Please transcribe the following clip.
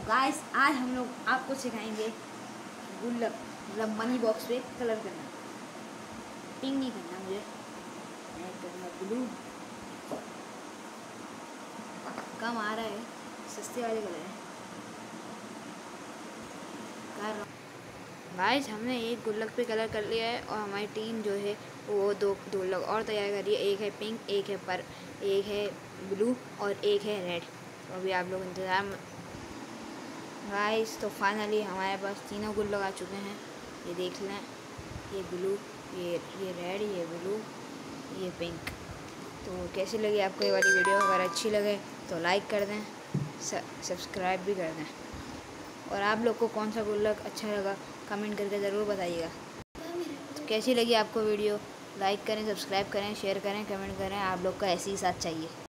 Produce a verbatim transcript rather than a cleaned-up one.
Guys आज हम लोग आपको सिखाएंगे गुल्लक मतलब मनी बॉक्स पे कलर करना। पिंक नहीं करना मुझे, मैं करना ब्लू। कम आ रहा है, सस्ते वाले कलर है। कर गाइस हमने एक गुल्लक पे कलर कर लिया है और हमारी टीम जो है वो दो दो लोग और तैयार कर रही है। एक है पिंक, एक है पर एक है ब्लू और एक है रेड। तो अभी आप लोग इंतज़ार। गाइस तो फाइनली हमारे पास तीनों गुल्लक आ चुके हैं। ये देख लें, ये ब्लू, ये ये रेड, ये ब्लू, ये पिंक। तो कैसी लगी आपको ये वाली वीडियो? अगर अच्छी लगे तो लाइक कर दें, सब्सक्राइब भी कर दें। और आप लोग को कौन सा गुल्लक अच्छा लगा कमेंट करके ज़रूर बताइएगा। तो कैसी लगी आपको वीडियो? लाइक करें, सब्सक्राइब करें, शेयर करें, कमेंट करें। आप लोग का ऐसे ही साथ चाहिए।